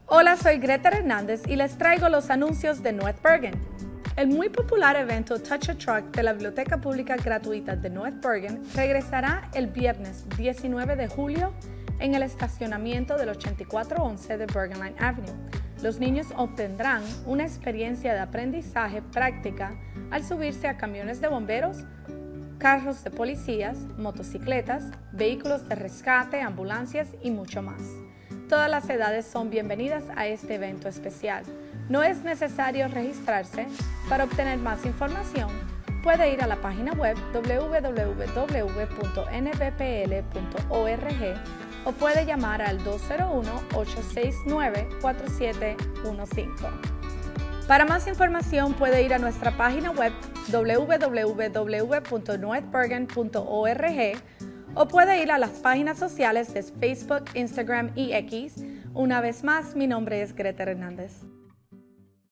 Hola, soy Greta Hernández y les traigo los anuncios de North Bergen. El muy popular evento Touch a Truck de la Biblioteca Pública Gratuita de North Bergen regresará el viernes 19 de julio en el estacionamiento del 8411 de Bergen Line Avenue. Los niños obtendrán una experiencia de aprendizaje práctica al subirse a camiones de bomberos, carros de policías, motocicletas, vehículos de rescate, ambulancias y mucho más. Todas las edades son bienvenidas a este evento especial. No es necesario registrarse. Para obtener más información, puede ir a la página web www.nbpl.org o puede llamar al 201-869-4715. Para más información puede ir a nuestra página web www.northbergen.org o puede ir a las páginas sociales de Facebook, Instagram y X. Una vez más, mi nombre es Greta Hernández.